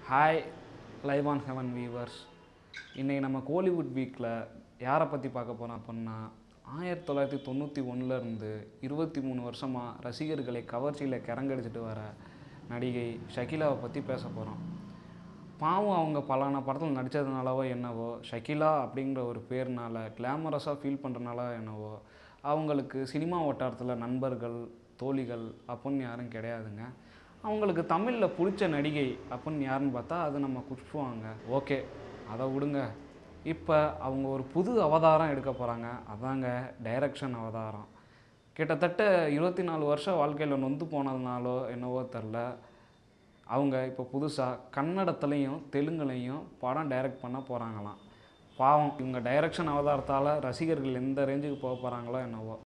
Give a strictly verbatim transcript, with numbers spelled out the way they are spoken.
Hi live on heaven viewers. இன்றைக்கி நம்ம கோலிவுட் வீக்கில் யாரை பற்றி பார்க்க போகிறோம் அப்படின்னா, ஆயிரத்தி தொள்ளாயிரத்தி தொண்ணூற்றி ஒன்றுலேருந்து இருபத்தி மூணு வருஷமாக ரசிகர்களை கவர்ச்சியில் கிறங்கடிச்சிட்டு வர நடிகை ஷகிலாவை பற்றி பேச போகிறோம். பாவம் அவங்க பலான படத்தில் நடித்ததுனாலவோ என்னவோ, ஷகிலா அப்படிங்கிற ஒரு பேர்னால் கிளாமரஸாக ஃபீல் பண்ணுறனால என்னவோ, அவங்களுக்கு சினிமா வட்டாரத்தில் நண்பர்கள் தோழிகள் அப்படின்னு யாரும் கிடையாதுங்க. அவங்களுக்கு தமிழில் பிடிச்ச நடிகை அப்படின்னு யாருன்னு பார்த்தா அது நம்ம குஷ்புவாங்க. ஓகே, அதை விடுங்க. இப்போ அவங்க ஒரு புது அவதாரம் எடுக்க போகிறாங்க. அதாங்க டைரக்ஷன் அவதாரம். கிட்டத்தட்ட இருபத்தி நாலு வருஷம் வாழ்க்கையில் நொந்து போனதுனாலோ என்னவோ தெரில, அவங்க இப்போ புதுசாக கன்னடத்துலேயும் தெலுங்குலையும் படம் டைரக்ட் பண்ண போகிறாங்களாம். பாவம், இவங்க டைரக்ஷன் அவதாரத்தால் ரசிகர்கள் எந்த ரேஞ்சுக்கு போக போகிறாங்களோ என்னவோ.